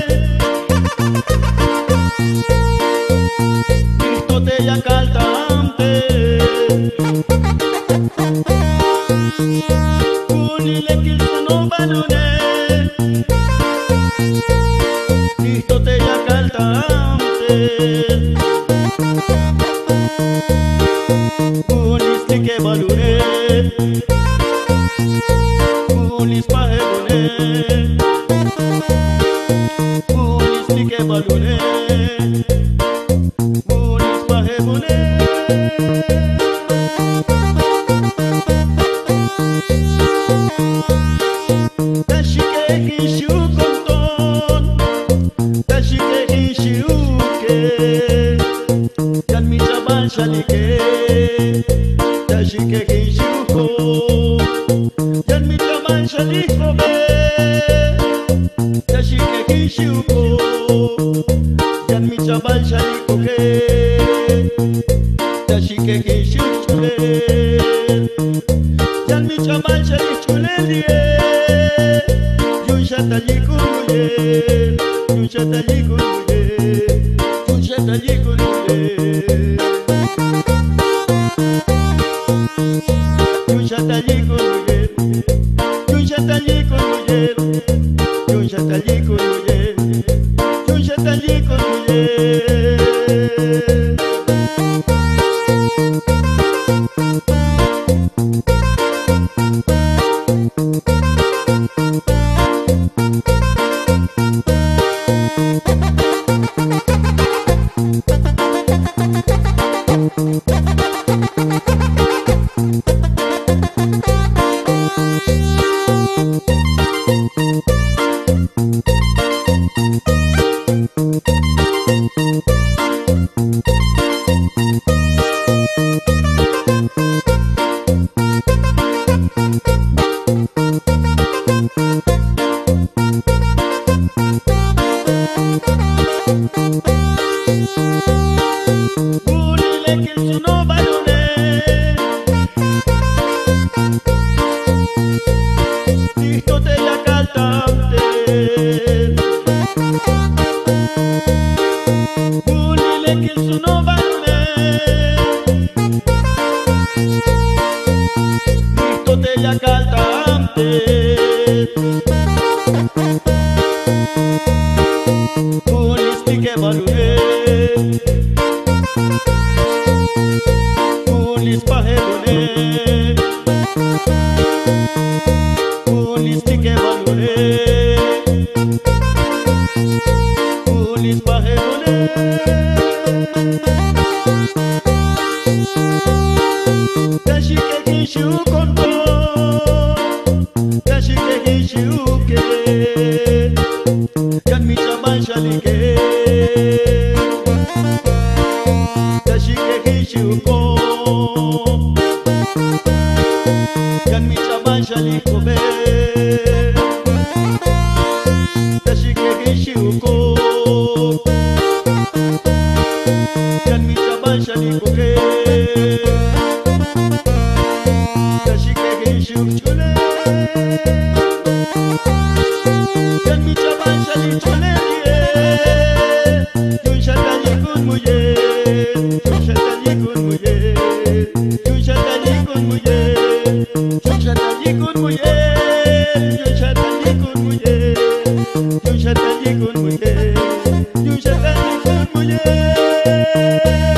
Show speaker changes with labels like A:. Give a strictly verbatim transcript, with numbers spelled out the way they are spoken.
A: Cristo te ya cantante Unile Cristo no balune Cristo te ya cantante Unis te que balune Unis pahebune Unis te que balune Unis pahebune Tashike hishu konton Tashike hishu ke Jan mi chabal shalike Tashike hishu ko Jan mi chabal shaliko be Tashike hishu ko Jan mi chabal shaliko ke Tashike hishu chule Jan mi chabal shaliko chule liye Yunshata yikunuye Yunshata yikunuye Yunshata yikunuye Yunshata yikunuye Yunshata yikunuye Yunshata yikunuye Yunshata yikunuye Unile Cristo no balune Cristo te ya cantante Unile Cristo no balune Cristo te ya cantante Unis te que balune Unis pahebune Unis te que balune Unis pahebune Tashike hishu konto Tashike hishu ke Jan mi chabal shalike Tashike hishu ko Jan mi chabal shaliko be Tashike hishu ko Jan mi chabal shaliko ke Tashike hishu chule Jan mi chabal shaliko chule Yunshata yikunuye Yunshata yikunuye Yunshata yikunuye Yunshata yikunuye Yunshata yikunuye Yunshata yikunuye Yunshata yikunuye